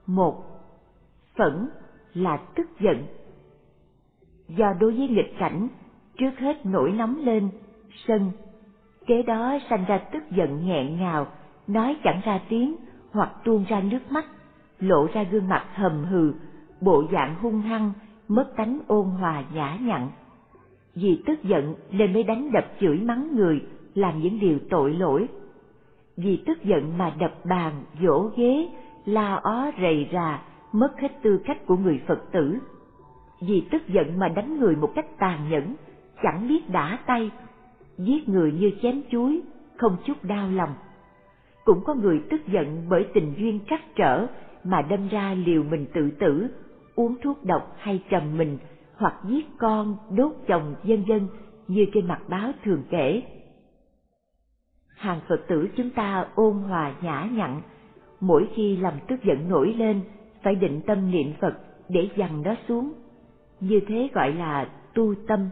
1. Phẫn là tức giận. Do đối với nghịch cảnh, trước hết nổi nóng lên, sân, kế đó sanh ra tức giận nghẹn ngào, nói chẳng ra tiếng hoặc tuôn ra nước mắt, lộ ra gương mặt hầm hừ, bộ dạng hung hăng, mất tánh ôn hòa nhã nhặn. Vì tức giận nên mới đánh đập chửi mắng người, làm những điều tội lỗi. Vì tức giận mà đập bàn, vỗ ghế, la ó rầy rà, mất hết tư cách của người Phật tử. Vì tức giận mà đánh người một cách tàn nhẫn, chẳng biết đả tay, giết người như chém chuối, không chút đau lòng. Cũng có người tức giận bởi tình duyên trắc trở mà đâm ra liều mình tự tử, uống thuốc độc hay trầm mình, hoặc giết con, đốt chồng, vân vân, như trên mặt báo thường kể. Hàng Phật tử chúng ta ôn hòa nhã nhặn, mỗi khi làm tức giận nổi lên, phải định tâm niệm Phật để dằn nó xuống. Như thế gọi là tu tâm.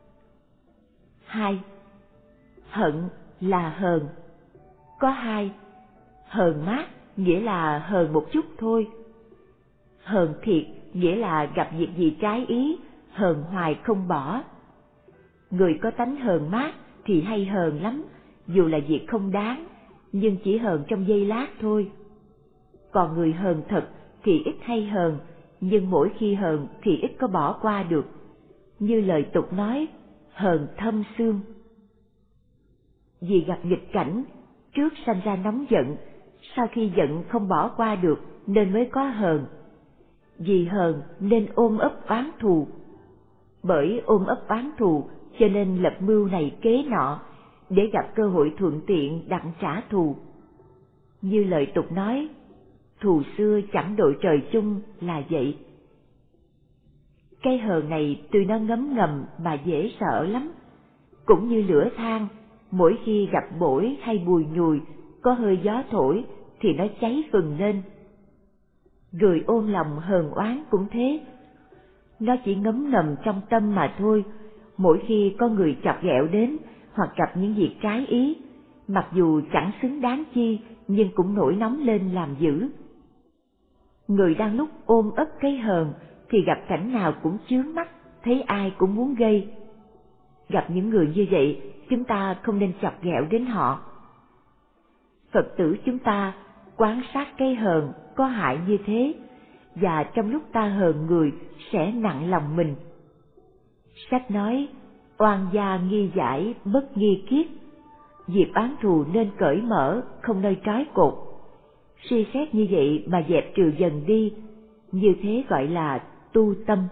2. Hận là hờn. Có hai: hờn mát nghĩa là hờn một chút thôi. Hờn thiệt nghĩa là gặp việc gì trái ý, hờn hoài không bỏ. Người có tánh hờn mát thì hay hờn lắm, dù là việc không đáng, nhưng chỉ hờn trong giây lát thôi. Còn người hờn thật thì ít hay hờn, nhưng mỗi khi hờn thì ít có bỏ qua được. Như lời tục nói, hờn thâm xương. Vì gặp nghịch cảnh, trước sanh ra nóng giận, sau khi giận không bỏ qua được nên mới có hờn. Vì hờn nên ôm ấp oán thù. Bởi ôm ấp oán thù cho nên lập mưu này kế nọ, để gặp cơ hội thuận tiện đặng trả thù. Như lời tục nói, thù xưa chẳng đội trời chung là vậy. Cái hờn này tuy nó ngấm ngầm mà dễ sợ lắm. Cũng như lửa than, mỗi khi gặp bổi hay bùi nhùi, có hơi gió thổi thì nó cháy phừng lên. Người ôm lòng hờn oán cũng thế. Nó chỉ ngấm ngầm trong tâm mà thôi. Mỗi khi có người chọc ghẹo đến hoặc gặp những việc trái ý, mặc dù chẳng xứng đáng chi nhưng cũng nổi nóng lên làm dữ. Người đang lúc ôm ấp cái hờn thì gặp cảnh nào cũng chướng mắt, thấy ai cũng muốn gây. Gặp những người như vậy, chúng ta không nên chọc ghẹo đến họ. Phật tử chúng ta quan sát cái hờn có hại như thế, và trong lúc ta hờn người sẽ nặng lòng mình. Sách nói, oan gia nghi giải, bất nghi kiết. Việc oán thù nên cởi mở, không nơi trói cột. Suy xét như vậy mà dẹp trừ dần đi, như thế gọi là tu tâm.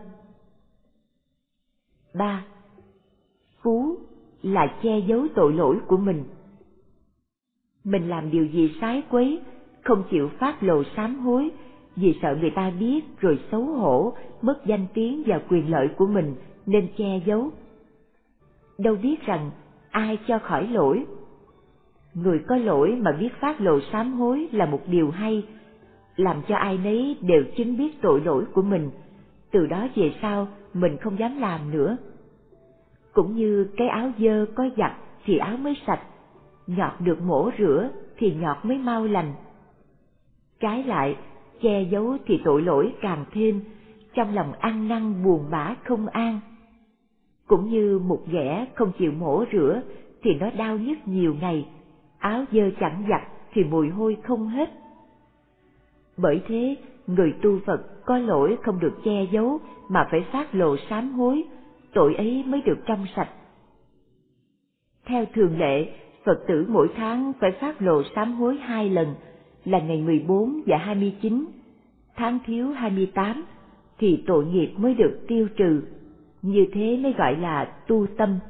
3. Phú là che giấu tội lỗi của mình. Mình làm điều gì sái quấy, không chịu phát lộ sám hối, vì sợ người ta biết rồi xấu hổ, mất danh tiếng và quyền lợi của mình nên che giấu. Đâu biết rằng ai cho khỏi lỗi. Người có lỗi mà biết phát lộ sám hối là một điều hay, làm cho ai nấy đều chứng biết tội lỗi của mình, từ đó về sau mình không dám làm nữa. Cũng như cái áo dơ có giặt thì áo mới sạch, nhọt được mổ rửa thì nhọt mới mau lành. Trái lại, che giấu thì tội lỗi càng thêm, trong lòng ăn năn buồn bã không an. Cũng như một ghẻ không chịu mổ rửa thì nó đau nhức nhiều ngày, áo dơ chẳng giặt thì mùi hôi không hết. Bởi thế, người tu Phật có lỗi không được che giấu mà phải phát lộ sám hối, tội ấy mới được trong sạch. Theo thường lệ, Phật tử mỗi tháng phải phát lộ sám hối 2 lần, là ngày 14 và 29, tháng thiếu 28, thì tội nghiệp mới được tiêu trừ. Như thế mới gọi là tu tâm.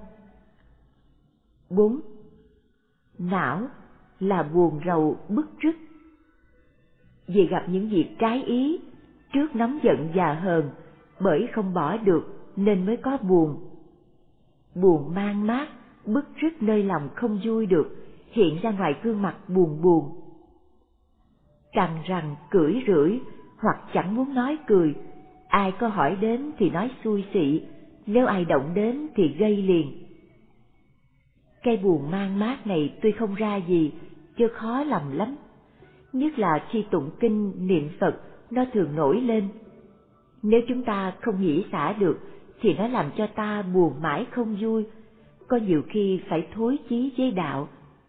4. Não là buồn rầu bứt rứt. Vì gặp những việc trái ý, trước nóng giận và hờn, bởi không bỏ được nên mới có buồn. Buồn man mát, bứt rứt nơi lòng không vui được, hiện ra ngoài gương mặt buồn buồn. Cằn rằn, cưỡi rưỡi, hoặc chẳng muốn nói cười, ai có hỏi đến thì nói xui xị, nếu ai động đến thì gây liền. Cái buồn man mát này tuy không ra gì, chứ khó lòng lắm. Nhất là khi tụng kinh, niệm Phật nó thường nổi lên. Nếu chúng ta không nghĩ xả được thì nó làm cho ta buồn mãi không vui, có nhiều khi phải thối chí với đạo.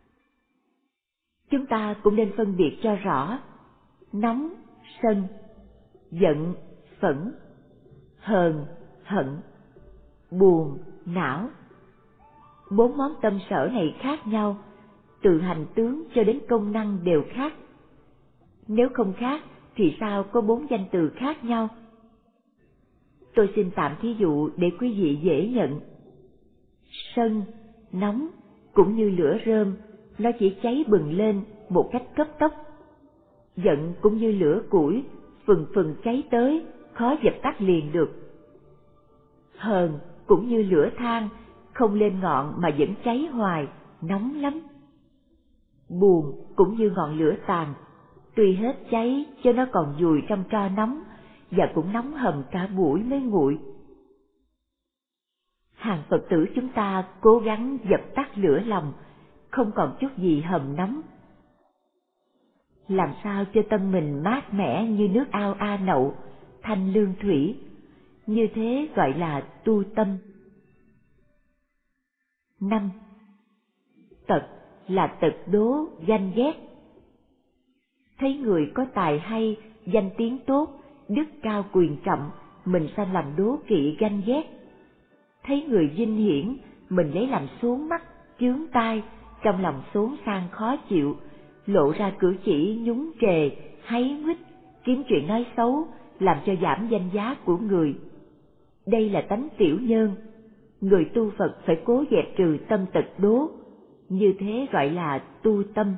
Chúng ta cũng nên phân biệt cho rõ nóng, sân, giận, phẫn, hờn, hận, buồn, não. 4 món tâm sở này khác nhau, từ hành tướng cho đến công năng đều khác. Nếu không khác thì sao có 4 danh từ khác nhau? Tôi xin tạm thí dụ để quý vị dễ nhận. Sân, nóng, cũng như lửa rơm, nó chỉ cháy bừng lên một cách cấp tốc. Giận cũng như lửa củi, phừng phừng cháy tới, khó dập tắt liền được. Hờn cũng như lửa than, không lên ngọn mà vẫn cháy hoài, nóng lắm. Buồn cũng như ngọn lửa tàn, tuy hết cháy cho nó còn vùi trong tro nóng, và cũng nóng hầm cả buổi mới nguội. Hàng Phật tử chúng ta cố gắng dập tắt lửa lòng, không còn chút gì hầm nóng. Làm sao cho tâm mình mát mẻ như nước ao A Nậu, thanh lương thủy, như thế gọi là tu tâm. 5. Tật là tật đố, ganh ghét. Thấy người có tài hay, danh tiếng tốt, đức cao quyền trọng, mình sanh làm đố kỵ ganh ghét. Thấy người vinh hiển, mình lấy làm xuống mắt, chướng tai, trong lòng xốn sang khó chịu, lộ ra cử chỉ nhúng trề, háy huýt, kiếm chuyện nói xấu, làm cho giảm danh giá của người. Đây là tánh tiểu nhân. Người tu Phật phải cố dẹp trừ tâm tật đố, như thế gọi là tu tâm.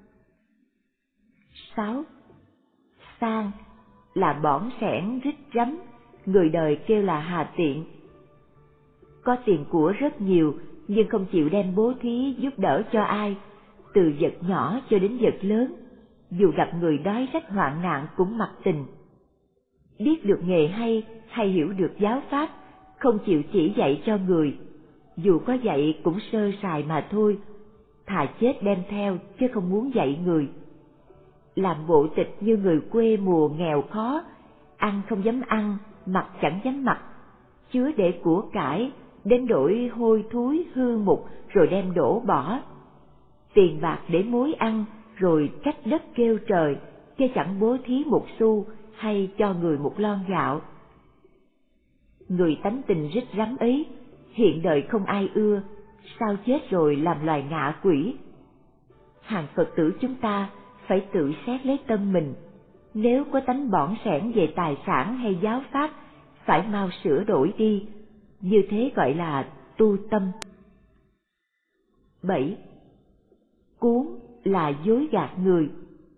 6. Sang là bỏn sẻn rít rắm, người đời kêu là hà tiện. Có tiền của rất nhiều nhưng không chịu đem bố thí giúp đỡ cho ai, từ vật nhỏ cho đến vật lớn, dù gặp người đói rách hoạn nạn cũng mặc tình. Biết được nghề hay hiểu được giáo pháp, không chịu chỉ dạy cho người, dù có dạy cũng sơ sài mà thôi, thà chết đem theo chứ không muốn dạy người. Làm bộ tịch như người quê mùa nghèo khó, ăn không dám ăn, mặc chẳng dám mặc, chứa để của cải, đến đổi hôi thối hư mục rồi đem đổ bỏ. Tiền bạc để mối ăn, rồi trách đất kêu trời, chứ chẳng bố thí một xu hay cho người một lon gạo. Người tánh tình rít rắm ấy, hiện đời không ai ưa, sao chết rồi làm loài ngạ quỷ. Hàng Phật tử chúng ta phải tự xét lấy tâm mình, nếu có tánh bỏn sẻn về tài sản hay giáo pháp, phải mau sửa đổi đi, như thế gọi là tu tâm. 7. Cuốn là dối gạt người.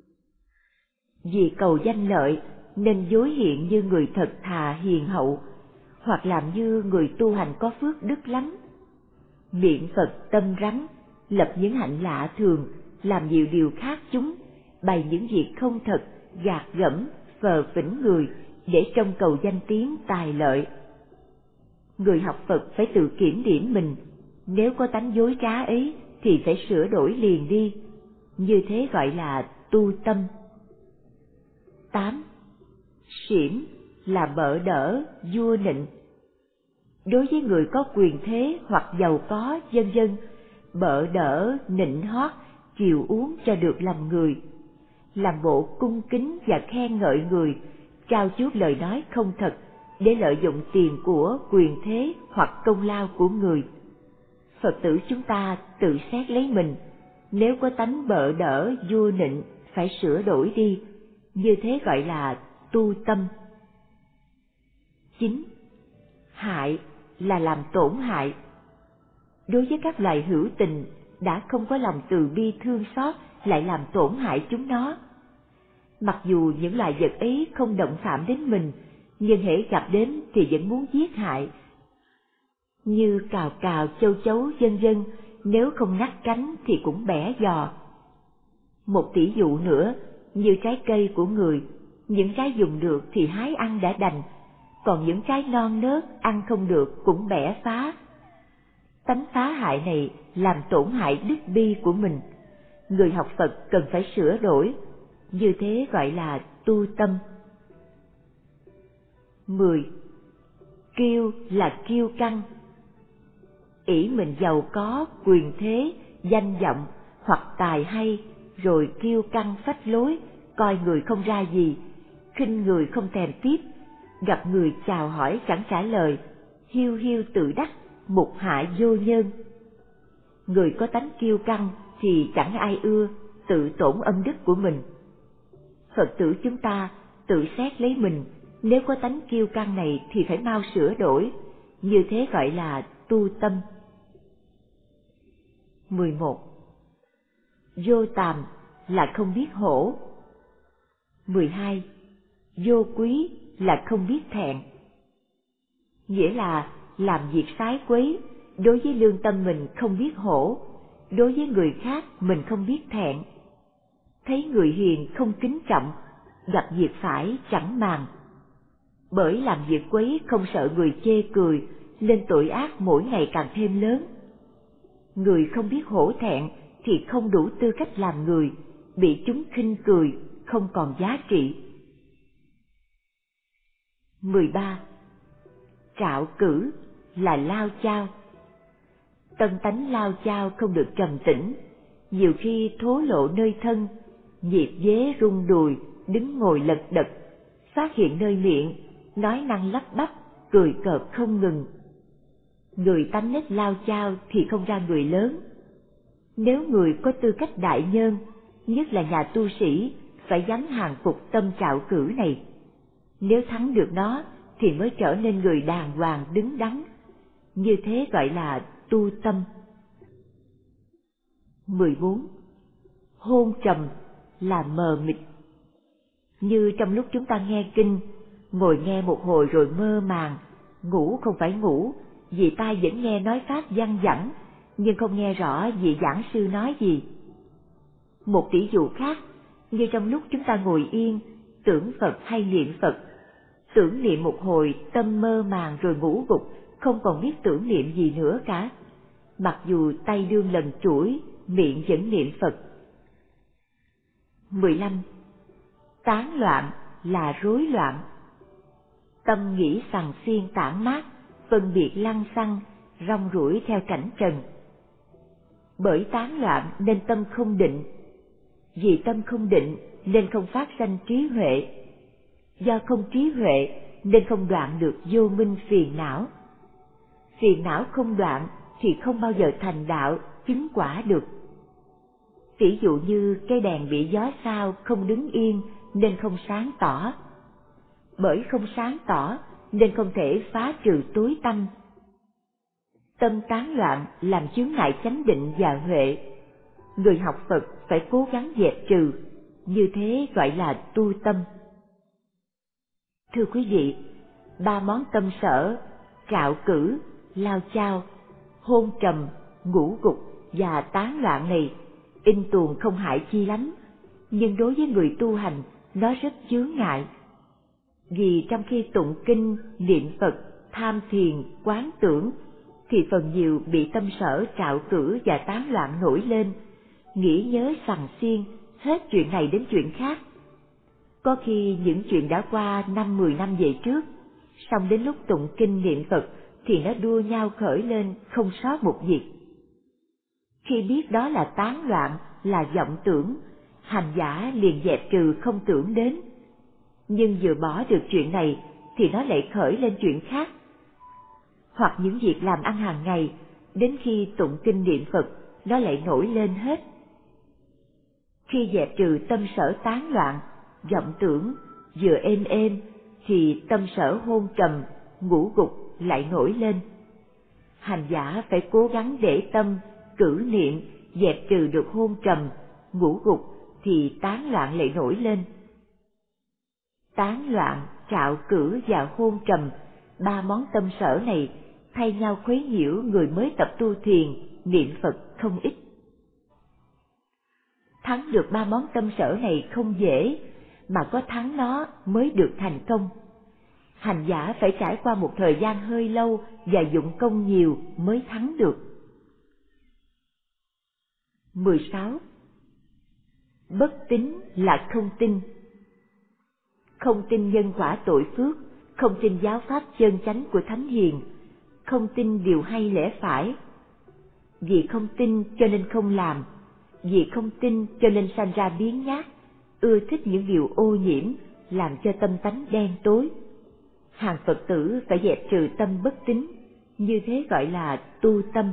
Vì cầu danh lợi nên dối hiện như người thật thà hiền hậu, hoặc làm như người tu hành có phước đức lắm. Miệng Phật tâm rắn, lập những hạnh lạ thường, làm nhiều điều khác chúng, bày những việc không thật, gạt gẫm, phờ phỉnh người, để trông cầu danh tiếng tài lợi. Người học Phật phải tự kiểm điểm mình, nếu có tánh dối trá ấy thì phải sửa đổi liền đi, như thế gọi là tu tâm. 8. Xiểm là bợ đỡ, vua nịnh. Đối với người có quyền thế hoặc giàu có, vân vân, bợ đỡ, nịnh hót, chiều uống cho được lòng người, làm bộ cung kính và khen ngợi người, trao chuốt lời nói không thật, để lợi dụng tiền của, quyền thế hoặc công lao của người. Phật tử chúng ta tự xét lấy mình, nếu có tánh bợ đỡ, vua nịnh, phải sửa đổi đi, như thế gọi là tu tâm. 9. Hại là làm tổn hại. Đối với các loài hữu tình, đã không có lòng từ bi thương xót, lại làm tổn hại chúng nó. Mặc dù những loài vật ấy không động phạm đến mình, nhưng hễ gặp đến thì vẫn muốn giết hại. Như cào cào, châu chấu, vân vân, nếu không ngắt cánh thì cũng bẻ giò. Một tỷ dụ nữa, như trái cây của người, những trái dùng được thì hái ăn đã đành, còn những trái non nớt ăn không được cũng bẻ phá. Tánh phá hại này làm tổn hại đức bi của mình. Người học Phật cần phải sửa đổi, như thế gọi là tu tâm. 10. Kiêu là kiêu căng. Ỷ mình giàu có, quyền thế, danh vọng hoặc tài hay, rồi kiêu căng phách lối, coi người không ra gì, khinh người không thèm tiếp, gặp người chào hỏi chẳng trả lời, hiu hiu tự đắc, mục hạ vô nhân. Người có tánh kiêu căng thì chẳng ai ưa, tự tổn âm đức của mình. Phật tử chúng ta tự xét lấy mình, nếu có tánh kiêu căng này thì phải mau sửa đổi, như thế gọi là tu tâm. 11. Vô tàm là không biết hổ. 12. Vô quý là không biết thẹn. Nghĩa là làm việc sái quấy, đối với lương tâm mình không biết hổ, đối với người khác mình không biết thẹn. Thấy người hiền không kính trọng, gặp việc phải chẳng màng. Bởi làm việc quấy không sợ người chê cười, nên tội ác mỗi ngày càng thêm lớn. Người không biết hổ thẹn thì không đủ tư cách làm người, bị chúng khinh cười, không còn giá trị. 13. Trạo cử là lao chao. Tân tánh lao chao không được trầm tĩnh, nhiều khi thố lộ nơi thân, nhịp dế rung đùi, đứng ngồi lật đật, phát hiện nơi miệng, nói năng lắp bắp, cười cợt không ngừng. Người tánh nết lao chao thì không ra người lớn. Nếu người có tư cách đại nhân, nhất là nhà tu sĩ, phải dám hàng phục tâm trạo cử này. Nếu thắng được nó thì mới trở nên người đàng hoàng đứng đắn. Như thế gọi là tu tâm. 14. Hôn trầm là mờ mịt. Như trong lúc chúng ta nghe kinh, ngồi nghe một hồi rồi mơ màng, ngủ không phải ngủ, vì tai vẫn nghe nói pháp văng vẳng, nhưng không nghe rõ vị giảng sư nói gì. Một tỷ dụ khác, như trong lúc chúng ta ngồi yên, tưởng Phật hay niệm Phật, tưởng niệm một hồi tâm mơ màng rồi ngủ gục, không còn biết tưởng niệm gì nữa cả. Mặc dù tay đương lần chuỗi, miệng vẫn niệm Phật. 15. Tán loạn là rối loạn. Tâm nghĩ sằng xiên tản mát, phân biệt lăng xăng, rong ruổi theo cảnh trần. Bởi tán loạn nên tâm không định, vì tâm không định nên không phát sanh trí huệ, do không trí huệ nên không đoạn được vô minh phiền não. Phiền não không đoạn thì không bao giờ thành đạo, chứng quả được. Tỷ dụ như cây đèn bị gió sao không đứng yên nên không sáng tỏ. Bởi không sáng tỏ nên không thể phá trừ tối tăm. Tâm tán loạn làm chướng ngại chánh định và huệ. Người học Phật phải cố gắng dẹp trừ, như thế gọi là tu tâm. Thưa quý vị, 3 món tâm sở, trạo cử, lao chao, hôn trầm, ngủ gục và tán loạn này, in tuồng không hại chi lắm, nhưng đối với người tu hành, nó rất chướng ngại. Vì trong khi tụng kinh, niệm Phật, tham thiền, quán tưởng, thì phần nhiều bị tâm sở trạo cử và tán loạn nổi lên, nghĩ nhớ sằng xiên, hết chuyện này đến chuyện khác. Có khi những chuyện đã qua 5-10 năm về trước, xong đến lúc tụng kinh niệm Phật thì nó đua nhau khởi lên không sót một việc. Khi biết đó là tán loạn, là vọng tưởng, hành giả liền dẹp trừ không tưởng đến. Nhưng vừa bỏ được chuyện này thì nó lại khởi lên chuyện khác. Hoặc những việc làm ăn hàng ngày, đến khi tụng kinh niệm Phật, nó lại nổi lên hết. Khi dẹp trừ tâm sở tán loạn, vọng tưởng, vừa êm êm, thì tâm sở hôn trầm, ngủ gục lại nổi lên. Hành giả phải cố gắng để tâm, cử niệm, dẹp trừ được hôn trầm, ngủ gục, thì tán loạn lại nổi lên. Tán loạn, trạo cử và hôn trầm, 3 món tâm sở này thay nhau khuấy nhiễu người mới tập tu thiền, niệm Phật không ít. Thắng được 3 món tâm sở này không dễ, mà có thắng nó mới được thành công. Hành giả phải trải qua một thời gian hơi lâu và dụng công nhiều mới thắng được. 16. Bất tín là không tin. Không tin nhân quả tội phước, không tin giáo pháp chân chánh của thánh hiền, không tin điều hay lẽ phải. Vì không tin cho nên không làm, vì không tin cho nên sanh ra biếng nhác, ưa thích những điều ô nhiễm, làm cho tâm tánh đen tối. Hàng Phật tử phải dẹp trừ tâm bất tín, như thế gọi là tu tâm.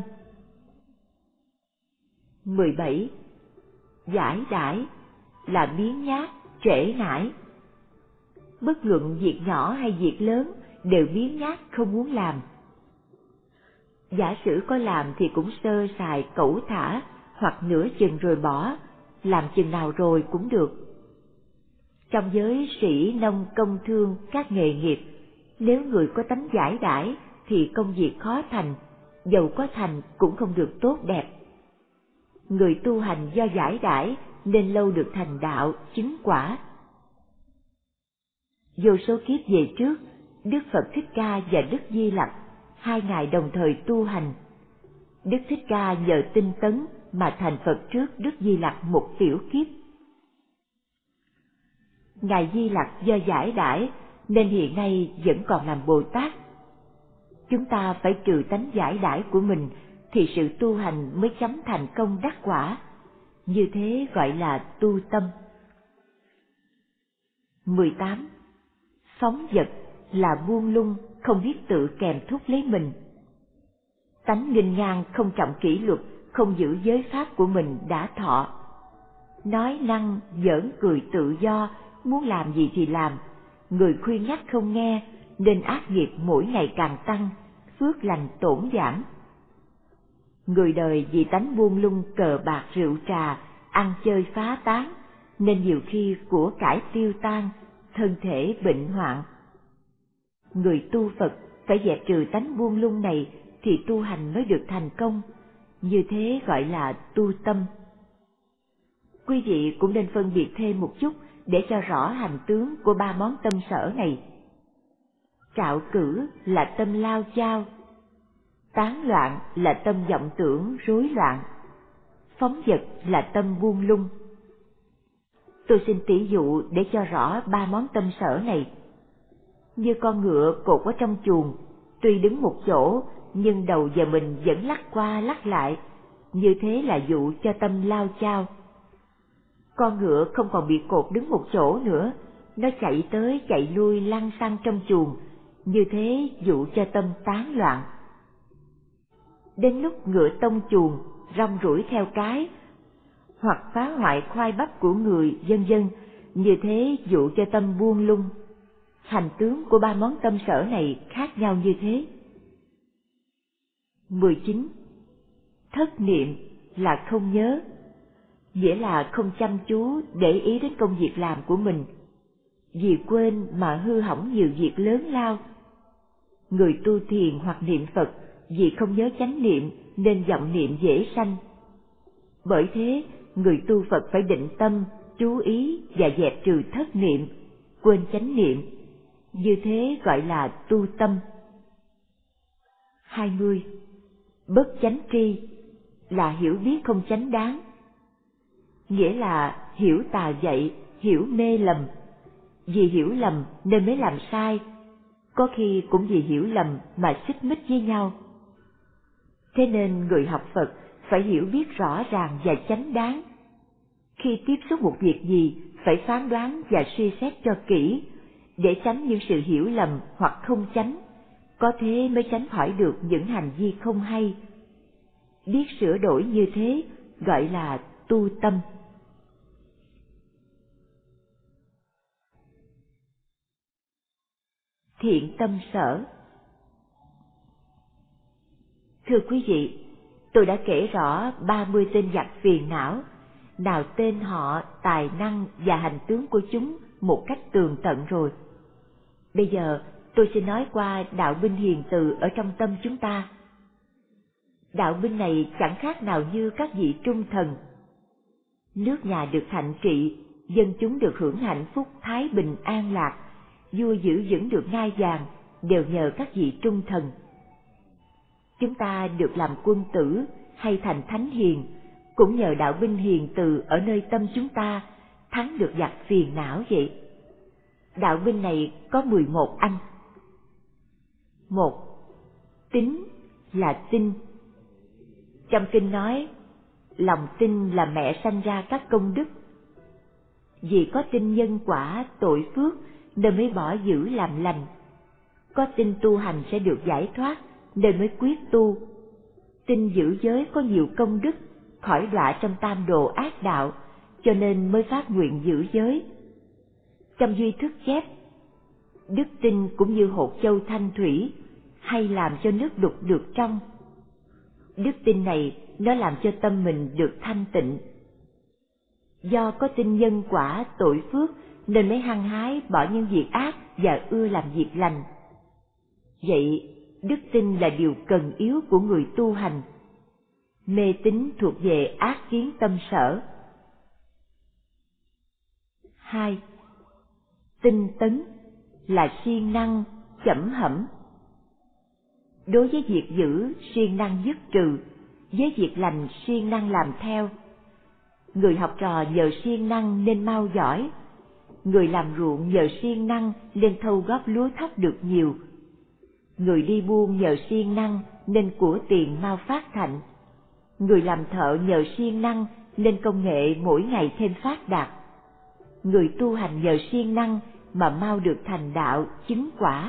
17. Giải đãi là biếng nhác, trễ nải. Bất luận việc nhỏ hay việc lớn đều biếng nhác không muốn làm. Giả sử có làm thì cũng sơ sài cẩu thả, hoặc nửa chừng rồi bỏ, làm chừng nào rồi cũng được. Trong giới sĩ nông công thương các nghề nghiệp, nếu người có tánh giải đãi thì công việc khó thành, dầu có thành cũng không được tốt đẹp. Người tu hành do giải đãi nên lâu được thành đạo, chứng quả. Vô số kiếp về trước, Đức Phật Thích Ca và Đức Di Lặc, hai ngài đồng thời tu hành. Đức Thích Ca nhờ tinh tấn mà thành Phật trước Đức Di Lặc một tiểu kiếp. Ngài Di Lặc do giải đãi nên hiện nay vẫn còn làm Bồ Tát. Chúng ta phải trừ tánh giải đãi của mình thì sự tu hành mới chấm thành công đắc quả. Như thế gọi là tu tâm. 18. Phóng dật là buông lung, không biết tự kèm thúc lấy mình. Tánh nghênh ngang không trọng kỷ luật, không giữ giới pháp của mình đã thọ. Nói năng, giỡn cười tự do, muốn làm gì thì làm. Người khuyên nhắc không nghe, nên ác nghiệp mỗi ngày càng tăng, phước lành tổn giảm. Người đời vì tánh buông lung cờ bạc rượu trà, ăn chơi phá tán, nên nhiều khi của cải tiêu tan, thân thể bệnh hoạn. Người tu Phật phải dẹp trừ tánh buông lung này thì tu hành mới được thành công, như thế gọi là tu tâm. Quý vị cũng nên phân biệt thêm một chút để cho rõ hành tướng của ba món tâm sở này. Trạo cử là tâm lao chao, tán loạn là tâm vọng tưởng rối loạn, phóng dật là tâm buông lung. Tôi xin tỉ dụ để cho rõ ba món tâm sở này. Như con ngựa cột ở trong chuồng, tuy đứng một chỗ nhưng đầu giờ mình vẫn lắc qua lắc lại, như thế là dụ cho tâm lao chao. Con ngựa không còn bị cột đứng một chỗ nữa, nó chạy tới chạy lui lăn xăng trong chuồng, như thế dụ cho tâm tán loạn. Đến lúc ngựa tông chuồng, rong ruổi theo cái, hoặc phá hoại khoai bắp của người, vân vân, như thế dụ cho tâm buông lung. Hành tướng của ba món tâm sở này khác nhau như thế. 19. Thất niệm là không nhớ, nghĩa là không chăm chú để ý đến công việc làm của mình, vì quên mà hư hỏng nhiều việc lớn lao. Người tu thiền hoặc niệm Phật vì không nhớ chánh niệm nên vọng niệm dễ sanh. Bởi thế, người tu Phật phải định tâm, chú ý và dẹp trừ thất niệm, quên chánh niệm. Như thế gọi là tu tâm. 20. Bất chánh tri là hiểu biết không chánh đáng, nghĩa là hiểu tà dạy, hiểu mê lầm. Vì hiểu lầm nên mới làm sai, có khi cũng vì hiểu lầm mà xích mích với nhau. Thế nên người học Phật phải hiểu biết rõ ràng và chánh đáng. Khi tiếp xúc một việc gì phải phán đoán và suy xét cho kỹ, để tránh những sự hiểu lầm hoặc không chánh, có thế mới tránh khỏi được những hành vi không hay. Biết sửa đổi như thế gọi là tu tâm. Thiện tâm sở. Thưa quý vị, tôi đã kể rõ 30 tên giặc phiền não, nào tên họ, tài năng và hành tướng của chúng một cách tường tận rồi. Bây giờ tôi xin nói qua đạo binh hiền từ ở trong tâm chúng ta. Đạo binh này chẳng khác nào như các vị trung thần. Nước nhà được thạnh trị, dân chúng được hưởng hạnh phúc thái bình an lạc, vua giữ vững được ngai vàng, đều nhờ các vị trung thần. Chúng ta được làm quân tử hay thành thánh hiền, cũng nhờ đạo binh hiền từ ở nơi tâm chúng ta, thắng được giặc phiền não vậy. Đạo binh này có 11 anh, 1. Tín là tin. Trong kinh nói, lòng tin là mẹ sanh ra các công đức. Vì có tin nhân quả tội phước nên mới bỏ giữ làm lành. Có tin tu hành sẽ được giải thoát nên mới quyết tu. Tin giữ giới có nhiều công đức, khỏi đọa trong tam đồ ác đạo, cho nên mới phát nguyện giữ giới. Trong Duy Thức chép, đức tin cũng như hột châu thanh thủy, hay làm cho nước đục được trong. Đức tin này nó làm cho tâm mình được thanh tịnh. Do có tin nhân quả tội phước nên mới hăng hái bỏ những việc ác và ưa làm việc lành. Vậy, đức tin là điều cần yếu của người tu hành. Mê tín thuộc về ác kiến tâm sở. 2. Tinh tấn là siêng năng, chẩm hẩm. Đối với việc giữ, siêng năng dứt trừ, với việc lành siêng năng làm theo. Người học trò nhờ siêng năng nên mau giỏi. Người làm ruộng nhờ siêng năng nên thâu góp lúa thóc được nhiều. Người đi buôn nhờ siêng năng nên của tiền mau phát thạnh. Người làm thợ nhờ siêng năng nên công nghệ mỗi ngày thêm phát đạt. Người tu hành nhờ siêng năng mà mau được thành đạo chứng quả.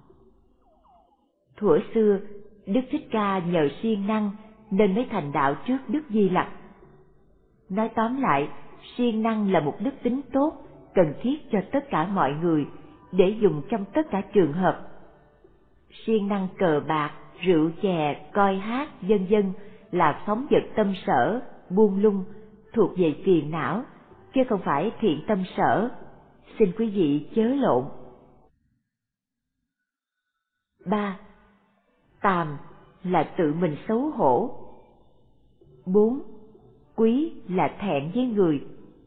Thuở xưa, Đức Thích Ca nhờ siêng năng nên mới thành đạo trước Đức Di Lặc. Nói tóm lại, siêng năng là một đức tính tốt, cần thiết cho tất cả mọi người, để dùng trong tất cả trường hợp. Siêng năng cờ bạc, rượu chè, coi hát, vân vân là phóng dật tâm sở, buông lung, thuộc về phiền não, chứ không phải thiện tâm sở. Xin quý vị chớ lộn. 3. Tàm là tự mình xấu hổ. 4. Quý là thẹn với người.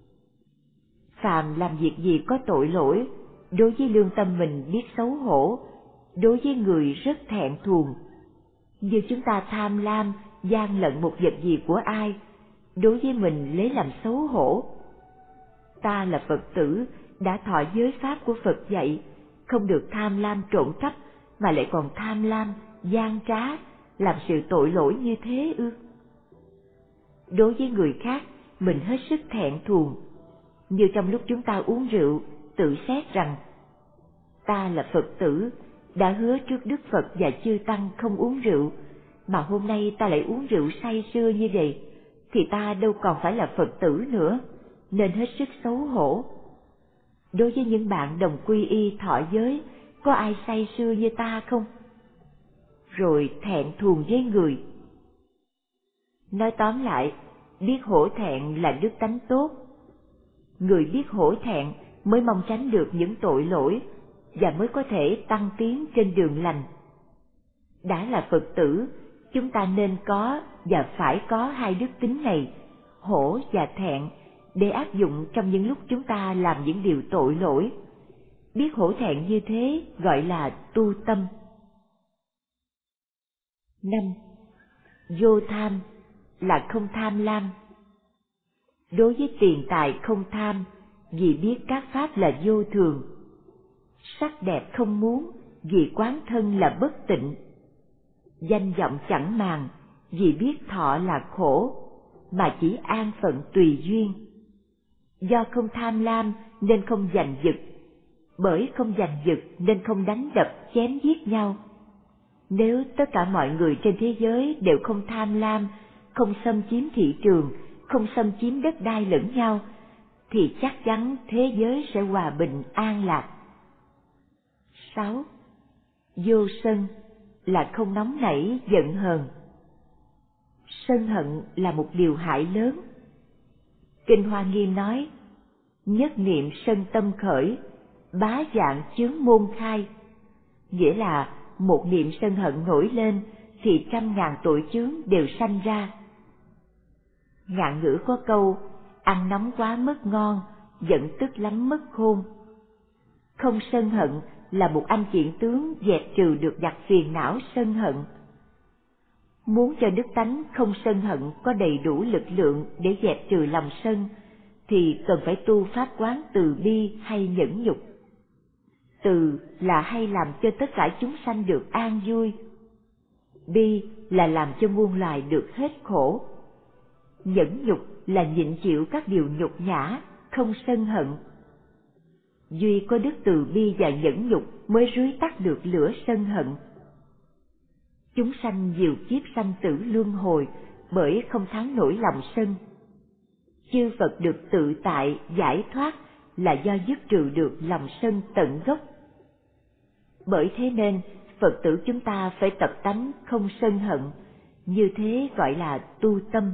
Phàm làm việc gì có tội lỗi, đối với lương tâm mình biết xấu hổ, đối với người rất thẹn thùng. Như chúng ta tham lam, gian lận một vật gì của ai, đối với mình lấy làm xấu hổ. Ta là Phật tử, đã thọ giới pháp của Phật dạy, không được tham lam trộm cắp, mà lại còn tham lam, gian trá, làm sự tội lỗi như thế ư? Đối với người khác, mình hết sức thẹn thùng. Như trong lúc chúng ta uống rượu, tự xét rằng, ta là Phật tử, đã hứa trước Đức Phật và chư Tăng không uống rượu, mà hôm nay ta lại uống rượu say sưa như vậy, thì ta đâu còn phải là Phật tử nữa, nên hết sức xấu hổ. Đối với những bạn đồng quy y thọ giới, có ai say sưa như ta không? Rồi thẹn thùng với người. Nói tóm lại, biết hổ thẹn là đức tánh tốt. Người biết hổ thẹn mới mong tránh được những tội lỗi và mới có thể tăng tiến trên đường lành. Đã là Phật tử, chúng ta nên có và phải có hai đức tính này, hổ và thẹn, để áp dụng trong những lúc chúng ta làm những điều tội lỗi. Biết hổ thẹn như thế gọi là tu tâm. 5. Vô tham là không tham lam. Đối với tiền tài không tham, vì biết các pháp là vô thường. Sắc đẹp không muốn, vì quán thân là bất tịnh. Danh vọng chẳng màng, vì biết thọ là khổ, mà chỉ an phận tùy duyên. Do không tham lam nên không giành giật, bởi không giành giật nên không đánh đập chém giết nhau. Nếu tất cả mọi người trên thế giới đều không tham lam, không xâm chiếm thị trường, không xâm chiếm đất đai lẫn nhau, thì chắc chắn thế giới sẽ hòa bình an lạc. 6. Vô sân là không nóng nảy giận hờn. Sân hận là một điều hại lớn. Kinh Hoa Nghiêm nói, nhất niệm sân tâm khởi, bá dạng chướng môn khai. Nghĩa là một niệm sân hận nổi lên thì 100.000 tội chướng đều sanh ra. Ngạn ngữ có câu, ăn nóng quá mất ngon, giận tức lắm mất khôn. Không sân hận là một anh kiện tướng dẹp trừ được giặc phiền não sân hận. Muốn cho đức tánh không sân hận có đầy đủ lực lượng để dẹp trừ lòng sân, thì cần phải tu pháp quán từ bi hay nhẫn nhục. Từ là hay làm cho tất cả chúng sanh được an vui. Bi là làm cho muôn loài được hết khổ. Nhẫn nhục là nhịn chịu các điều nhục nhã, không sân hận. Duy có đức từ bi và nhẫn nhục mới rưới tắt được lửa sân hận. Chúng sanh nhiều kiếp sanh tử luân hồi bởi không thắng nổi lòng sân. Chư Phật được tự tại, giải thoát là do dứt trừ được lòng sân tận gốc. Bởi thế nên, Phật tử chúng ta phải tập tánh không sân hận, như thế gọi là tu tâm.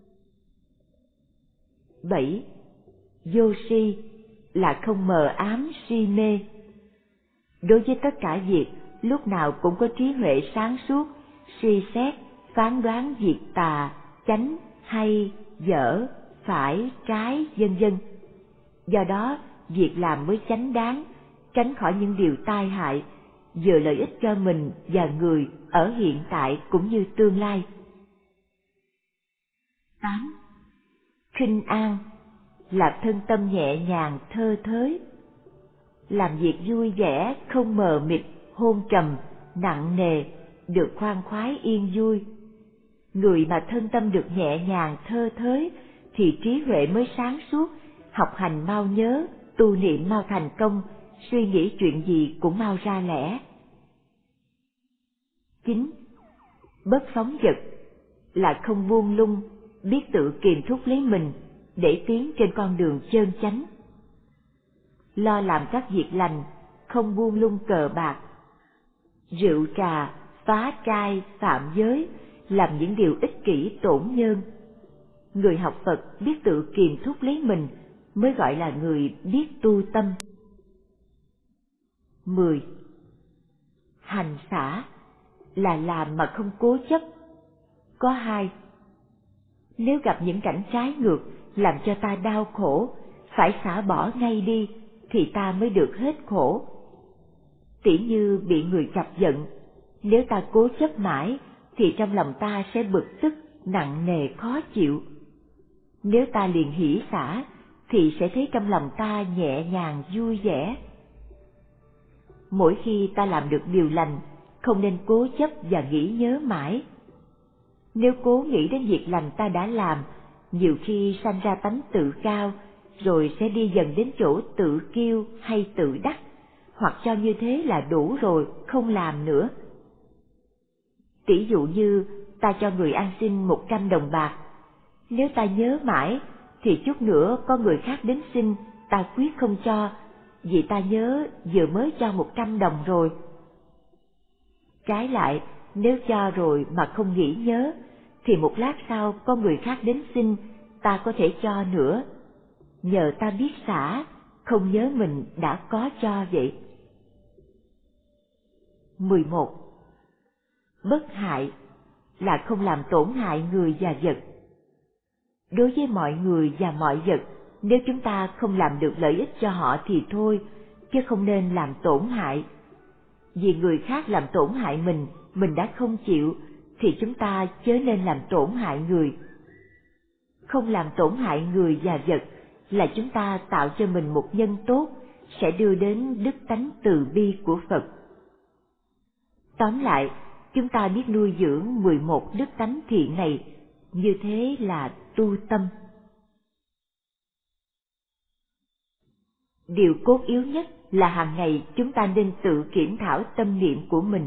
7. Vô si là không mờ ám si mê. Đối với tất cả việc, lúc nào cũng có trí huệ sáng suốt, suy xét, phán đoán việc tà, chánh, hay, dở, phải, trái, vân vân. Do đó, việc làm mới chánh đáng, tránh khỏi những điều tai hại, vừa lợi ích cho mình và người ở hiện tại cũng như tương lai. 8. Khinh an là thân tâm nhẹ nhàng thơ thới. Làm việc vui vẻ, không mờ mịt, hôn trầm, nặng nề, được khoan khoái yên vui. Người mà thân tâm được nhẹ nhàng thơ thới thì trí huệ mới sáng suốt, học hành mau nhớ, tu niệm mau thành công, suy nghĩ chuyện gì cũng mau ra lẽ. 9. Bất phóng dật là không buông lung, biết tự kiềm thúc lấy mình để tiến trên con đường chơn chánh. Lo làm các việc lành, không buông lung cờ bạc, rượu trà, phá trai, phạm giới, làm những điều ích kỷ tổn nhân. Người học Phật biết tự kiềm thúc lấy mình mới gọi là người biết tu tâm. 10. Hành xả là làm mà không cố chấp. Có hai: nếu gặp những cảnh trái ngược làm cho ta đau khổ, phải xả bỏ ngay đi thì ta mới được hết khổ. Tỉ như bị người chọc giận, nếu ta cố chấp mãi thì trong lòng ta sẽ bực tức, nặng nề khó chịu. Nếu ta liền hỷ xả thì sẽ thấy trong lòng ta nhẹ nhàng vui vẻ. Mỗi khi ta làm được điều lành, không nên cố chấp và nghĩ nhớ mãi. Nếu cố nghĩ đến việc lành ta đã làm, nhiều khi sanh ra tánh tự cao, rồi sẽ đi dần đến chỗ tự kiêu hay tự đắc, hoặc cho như thế là đủ rồi, không làm nữa. Tỷ dụ như ta cho người ăn xin 100 đồng bạc, nếu ta nhớ mãi thì chút nữa có người khác đến xin, ta quyết không cho, vì ta nhớ vừa mới cho 100 đồng rồi. Trái lại, nếu cho rồi mà không nghĩ nhớ, thì một lát sau có người khác đến xin, ta có thể cho nữa. Nhờ ta biết xả, không nhớ mình đã có cho vậy. 11. Bất hại là không làm tổn hại người và vật. Đối với mọi người và mọi vật, nếu chúng ta không làm được lợi ích cho họ thì thôi, chứ không nên làm tổn hại. Vì người khác làm tổn hại mình đã không chịu, thì chúng ta chớ nên làm tổn hại người. Không làm tổn hại người và vật là chúng ta tạo cho mình một nhân tốt, sẽ đưa đến đức tánh từ bi của Phật. Tóm lại, chúng ta biết nuôi dưỡng 11 đức tánh thiện này, như thế là tu tâm. Điều cốt yếu nhất là hàng ngày chúng ta nên tự kiểm thảo tâm niệm của mình.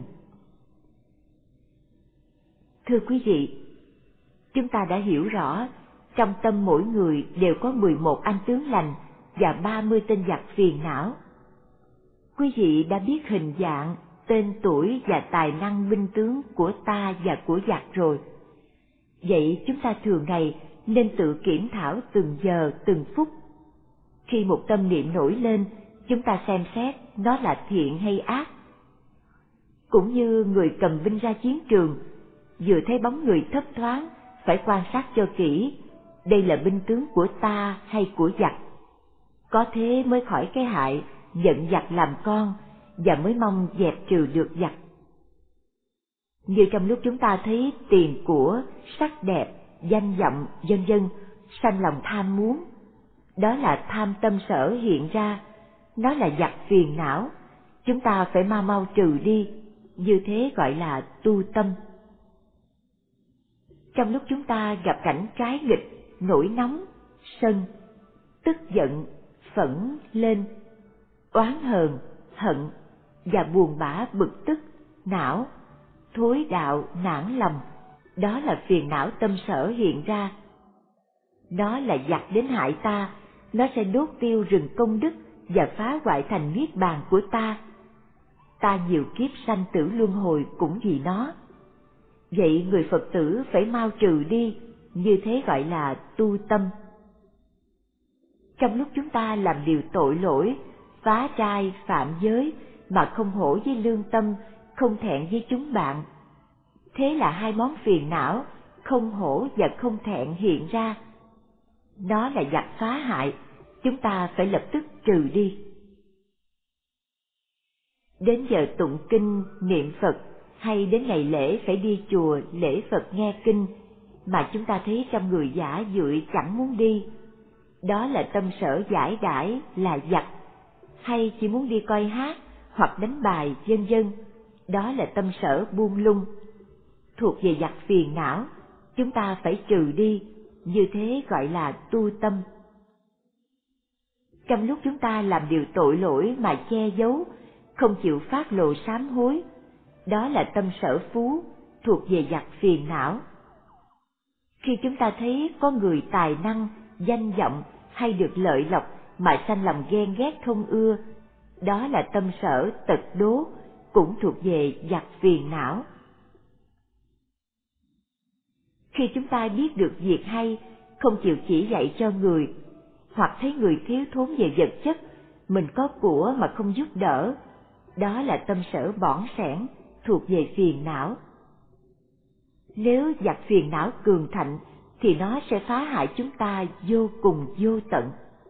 Thưa quý vị, chúng ta đã hiểu rõ, trong tâm mỗi người đều có 11 anh tướng lành và 30 tên giặc phiền não. Quý vị đã biết hình dạng, tên tuổi và tài năng binh tướng của ta và của giặc rồi. Vậy chúng ta thường ngày nên tự kiểm thảo từng giờ, từng phút. Khi một tâm niệm nổi lên, chúng ta xem xét nó là thiện hay ác. Cũng như người cầm binh ra chiến trường, vừa thấy bóng người thấp thoáng, phải quan sát cho kỹ, đây là binh tướng của ta hay của giặc. Có thế mới khỏi cái hại giận giặc làm con, và mới mong dẹp trừ được giặc. Như trong lúc chúng ta thấy tiền của, sắc đẹp, danh vọng, vân vân, sanh lòng tham muốn, đó là tham tâm sở hiện ra, nó là giặc phiền não, chúng ta phải mau mau trừ đi, như thế gọi là tu tâm. Trong lúc chúng ta gặp cảnh trái nghịch, nổi nóng, sân, tức giận, phẫn lên, oán hờn, hận và buồn bã bực tức, não, thối đạo, nản lòng, đó là phiền não tâm sở hiện ra. Nó là giặc đến hại ta, nó sẽ đốt tiêu rừng công đức và phá hoại thành niết bàn của ta. Ta nhiều kiếp sanh tử luân hồi cũng vì nó. Vậy người Phật tử phải mau trừ đi, như thế gọi là tu tâm. Trong lúc chúng ta làm điều tội lỗi, phá trai, phạm giới mà không hổ với lương tâm, không thẹn với chúng bạn, thế là hai món phiền não, không hổ và không thẹn hiện ra. Nó là giặc phá hại, chúng ta phải lập tức trừ đi. Đến giờ tụng kinh, niệm Phật, hay đến ngày lễ phải đi chùa lễ Phật nghe kinh, mà chúng ta thấy trong người giả dụi chẳng muốn đi, đó là tâm sở giải đãi, là giặc. Hay chỉ muốn đi coi hát hoặc đánh bài vân vân, đó là tâm sở buông lung, thuộc về giặc phiền não, chúng ta phải trừ đi, như thế gọi là tu tâm. Trong lúc chúng ta làm điều tội lỗi mà che giấu, không chịu phát lộ sám hối, đó là tâm sở phú, thuộc về giặc phiền não. Khi chúng ta thấy có người tài năng, danh vọng hay được lợi lộc mà sanh lòng ghen ghét không ưa, đó là tâm sở tật đố, cũng thuộc về giặc phiền não. Khi chúng ta biết được việc hay, không chịu chỉ dạy cho người, hoặc thấy người thiếu thốn về vật chất, mình có của mà không giúp đỡ, đó là tâm sở bỏn sẻn, thuộc về phiền não. Nếu giặc phiền não cường thạnh, thì nó sẽ phá hại chúng ta vô cùng vô tận.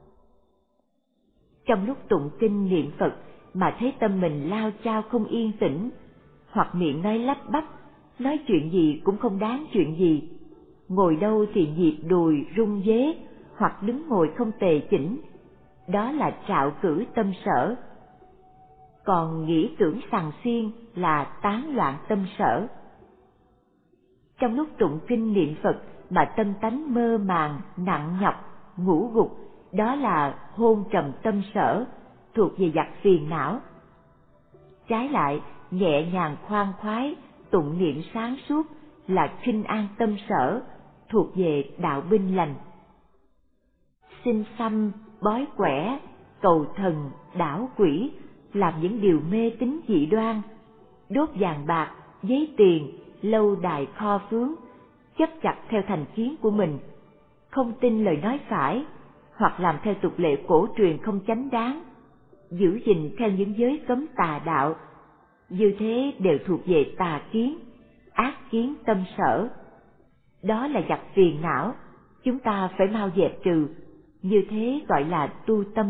Trong lúc tụng kinh niệm Phật mà thấy tâm mình lao chao không yên tĩnh, hoặc miệng nói lắp bắp, nói chuyện gì cũng không đáng chuyện gì, ngồi đâu thì nhịp đùi rung dế, hoặc đứng ngồi không tề chỉnh, đó là trạo cử tâm sở. Còn nghĩ tưởng sằng xiên là tán loạn tâm sở. Trong lúc tụng kinh niệm Phật mà tâm tánh mơ màng, nặng nhọc, ngủ gục, đó là hôn trầm tâm sở, thuộc về giặc phiền não. Trái lại, nhẹ nhàng khoan khoái, tụng niệm sáng suốt là khinh an tâm sở, thuộc về đạo binh lành. Xin xăm, bói quẻ, cầu thần, đảo quỷ, làm những điều mê tín dị đoan, đốt vàng bạc, giấy tiền, lâu đài kho phướng, chấp chặt theo thành kiến của mình, không tin lời nói phải, hoặc làm theo tục lệ cổ truyền không chánh đáng, giữ gìn theo những giới cấm tà đạo, như thế đều thuộc về tà kiến, ác kiến tâm sở. Đó là giặc phiền não, chúng ta phải mau dẹp trừ, như thế gọi là tu tâm.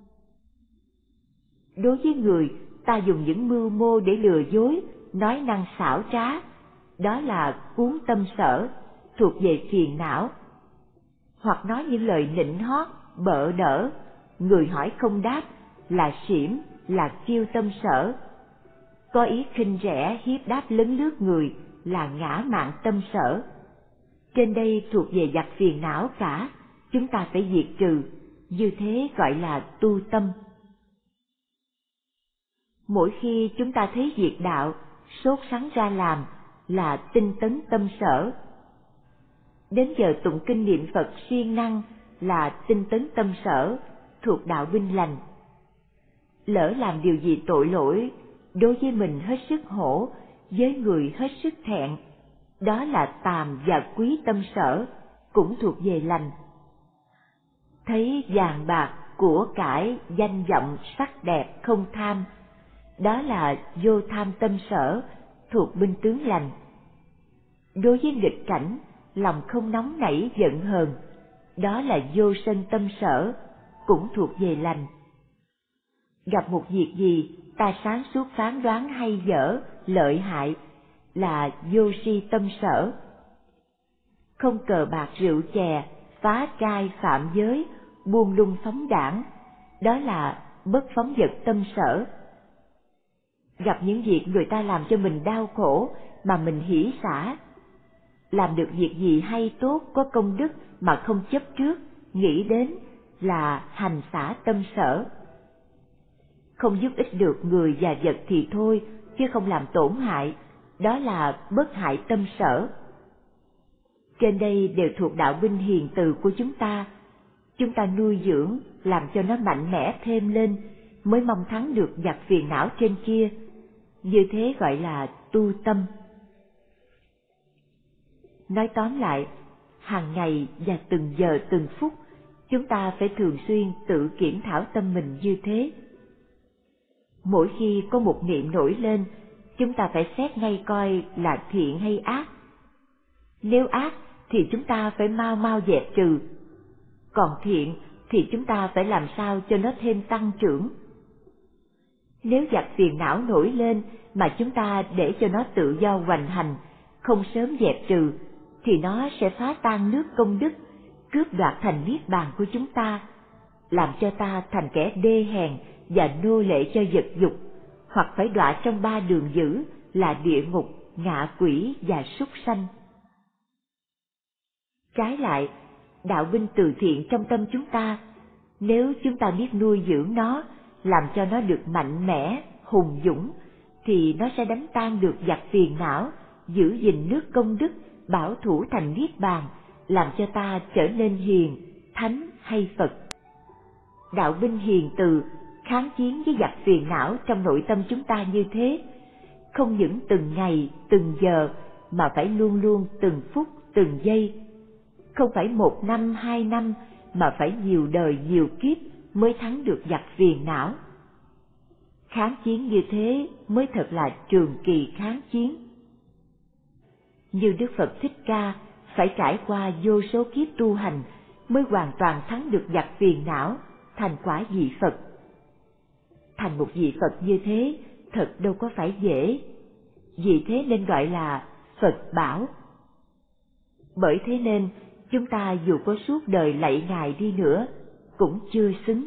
Đối với người, ta dùng những mưu mô để lừa dối, nói năng xảo trá, đó là cuốn tâm sở, thuộc về phiền não. Hoặc nói những lời nịnh hót, bợ đỡ, người hỏi không đáp, là xỉm, là kiêu tâm sở. Có ý khinh rẻ, hiếp đáp lấn lướt người, là ngã mạn tâm sở. Trên đây thuộc về giặc phiền não cả, chúng ta phải diệt trừ, như thế gọi là tu tâm. Mỗi khi chúng ta thấy việc đạo, sốt sắng ra làm, là tinh tấn tâm sở. Đến giờ tụng kinh niệm Phật siêng năng là tinh tấn tâm sở, thuộc đạo binh lành. Lỡ làm điều gì tội lỗi, đối với mình hết sức hổ, với người hết sức thẹn, đó là tàm và quý tâm sở, cũng thuộc về lành. Thấy vàng bạc, của cải, danh vọng, sắc đẹp không tham, đó là vô tham tâm sở, thuộc binh tướng lành. Đối với nghịch cảnh, lòng không nóng nảy giận hờn, đó là vô sân tâm sở, cũng thuộc về lành. Gặp một việc gì, ta sáng suốt phán đoán hay dở, lợi hại, là vô si tâm sở. Không cờ bạc rượu chè, phá trai phạm giới, buông lung phóng đảng, đó là bất phóng dật tâm sở. gặp những việc người ta làm cho mình đau khổ mà mình hỷ xả. Làm được việc gì hay tốt có công đức mà không chấp trước, nghĩ đến là hành xả tâm sở. Không giúp ích được người và vật thì thôi, chứ không làm tổn hại, đó là bất hại tâm sở. Trên đây đều thuộc đạo binh hiền từ của chúng ta nuôi dưỡng, làm cho nó mạnh mẽ thêm lên, mới mong thắng được giặc phiền não trên kia. Như thế gọi là tu tâm. Nói tóm lại, hàng ngày và từng giờ từng phút, chúng ta phải thường xuyên tự kiểm thảo tâm mình như thế. Mỗi khi có một niệm nổi lên, chúng ta phải xét ngay coi là thiện hay ác. Nếu ác thì chúng ta phải mau mau dẹp trừ, còn thiện thì chúng ta phải làm sao cho nó thêm tăng trưởng. Nếu giặc phiền não nổi lên mà chúng ta để cho nó tự do hoành hành, không sớm dẹp trừ, thì nó sẽ phá tan nước công đức, cướp đoạt thành niết bàn của chúng ta, làm cho ta thành kẻ đê hèn và nô lệ cho vật dục, hoặc phải đọa trong 3 đường dữ là địa ngục, ngạ quỷ và súc sanh. Trái lại, đạo binh từ thiện trong tâm chúng ta, nếu chúng ta biết nuôi dưỡng nó, làm cho nó được mạnh mẽ, hùng dũng, thì nó sẽ đánh tan được giặc phiền não, giữ gìn nước công đức, bảo thủ thành niết bàn, làm cho ta trở nên hiền, thánh hay Phật. Đạo binh hiền từ kháng chiến với giặc phiền não trong nội tâm chúng ta như thế, không những từng ngày, từng giờ, mà phải luôn luôn từng phút, từng giây. Không phải 1 năm, 2 năm, mà phải nhiều đời, nhiều kiếp mới thắng được giặc phiền não. Kháng chiến như thế mới thật là trường kỳ kháng chiến. Như Đức Phật Thích Ca phải trải qua vô số kiếp tu hành mới hoàn toàn thắng được giặc phiền não, thành quả vị Phật. Thành một vị Phật như thế thật đâu có phải dễ, vì thế nên gọi là Phật bảo. Bởi thế nên chúng ta dù có suốt đời lạy Ngài đi nữa cũng chưa xứng.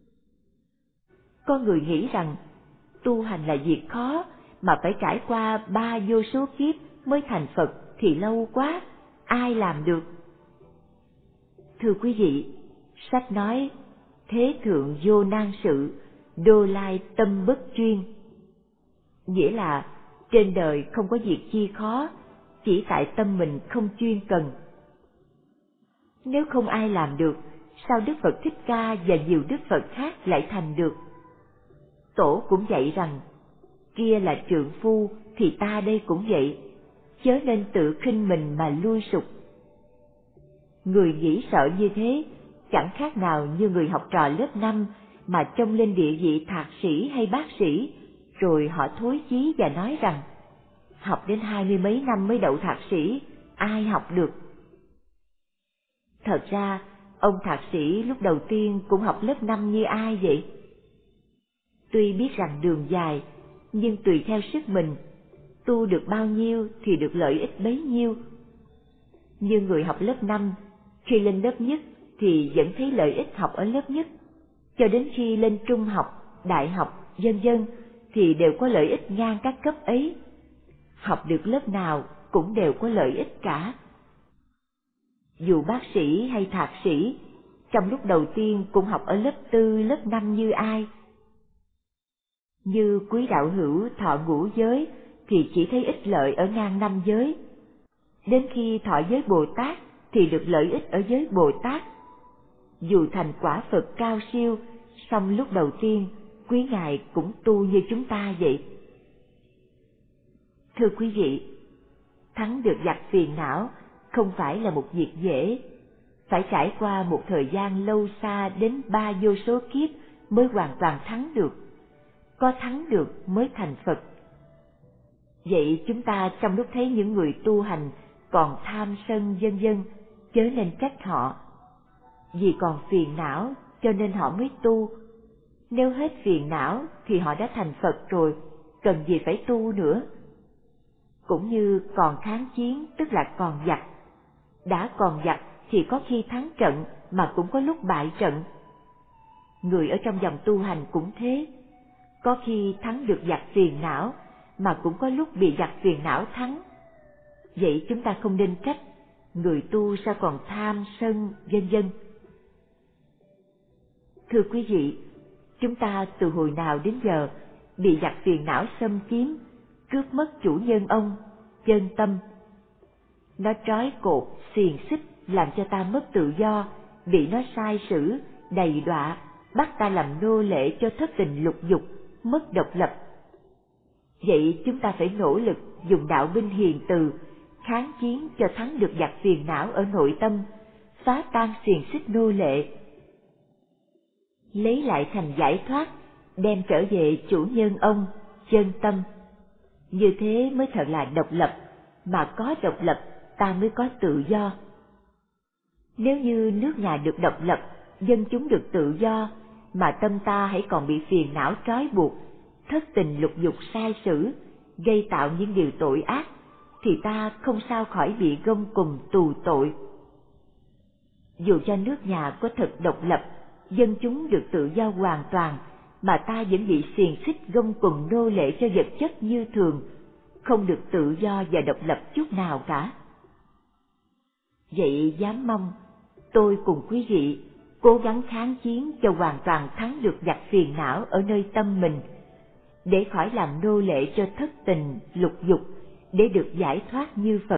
Có người nghĩ rằng tu hành là việc khó, mà phải trải qua 3 vô số kiếp mới thành Phật thì lâu quá, ai làm được? Thưa quý vị, sách nói thế thượng vô nan sự, đô lai tâm bất chuyên. Nghĩa là trên đời không có việc chi khó, chỉ tại tâm mình không chuyên cần. Nếu không ai làm được, sao Đức Phật Thích Ca và nhiều Đức Phật khác lại thành được? Tổ cũng dạy rằng, kia là trượng phu thì ta đây cũng vậy, chớ nên tự khinh mình mà lui sụp. Người nghĩ sợ như thế chẳng khác nào như người học trò lớp 5 mà trông lên địa vị thạc sĩ hay bác sĩ, rồi họ thối chí và nói rằng học đến 20 mấy năm mới đậu thạc sĩ, ai học được. Thật ra, ông thạc sĩ lúc đầu tiên cũng học lớp 5 như ai vậy? Tuy biết rằng đường dài, nhưng tùy theo sức mình, tu được bao nhiêu thì được lợi ích bấy nhiêu. Như người học lớp 5, khi lên lớp nhất thì vẫn thấy lợi ích học ở lớp nhất, cho đến khi lên trung học, đại học, vân vân thì đều có lợi ích ngang các cấp ấy. Học được lớp nào cũng đều có lợi ích cả. Dù bác sĩ hay thạc sĩ, trong lúc đầu tiên cũng học ở lớp 4, lớp 5 như ai. Như quý đạo hữu thọ ngũ giới thì chỉ thấy ích lợi ở ngang 5 giới. Đến khi thọ giới Bồ Tát thì được lợi ích ở giới Bồ Tát. Dù thành quả Phật cao siêu, song lúc đầu tiên quý ngài cũng tu như chúng ta vậy. Thưa quý vị, thắng được giặc phiền não không phải là một việc dễ, phải trải qua một thời gian lâu xa đến 3 vô số kiếp mới hoàn toàn thắng được. Có thắng được mới thành Phật. Vậy chúng ta trong lúc thấy những người tu hành còn tham sân vân vân, chớ nên trách họ. Vì còn phiền não cho nên họ mới tu. Nếu hết phiền não thì họ đã thành Phật rồi, cần gì phải tu nữa. Cũng như còn kháng chiến tức là còn giặc. Đã còn giặc thì có khi thắng trận mà cũng có lúc bại trận. Người ở trong dòng tu hành cũng thế. Có khi thắng được giặc phiền não, mà cũng có lúc bị giặc phiền não thắng. Vậy chúng ta không nên trách người tu sao còn tham sân vân vân. Thưa quý vị, chúng ta từ hồi nào đến giờ bị giặc phiền não xâm chiếm, cướp mất chủ nhân ông, chân tâm. Nó trói cột, xiềng xích làm cho ta mất tự do, bị nó sai sử, đầy đọa, bắt ta làm nô lệ cho thất tình lục dục, mất độc lập. Vậy chúng ta phải nỗ lực dùng đạo binh hiền từ, kháng chiến cho thắng được giặc phiền não ở nội tâm, phá tan xiềng xích nô lệ, lấy lại thành giải thoát, đem trở về chủ nhân ông, chân tâm. Như thế mới thật là độc lập, mà có độc lập ta mới có tự do. Nếu như nước nhà được độc lập, dân chúng được tự do, mà tâm ta hãy còn bị phiền não trói buộc, thất tình lục dục sai sử, gây tạo những điều tội ác, thì ta không sao khỏi bị gông cùm tù tội. Dù cho nước nhà có thật độc lập, dân chúng được tự do hoàn toàn, mà ta vẫn bị xiềng xích gông cùm nô lệ cho vật chất như thường, không được tự do và độc lập chút nào cả. Vậy dám mong tôi cùng quý vị cố gắng kháng chiến cho hoàn toàn thắng được giặc phiền não ở nơi tâm mình, để khỏi làm nô lệ cho thất tình lục dục, để được giải thoát như Phật.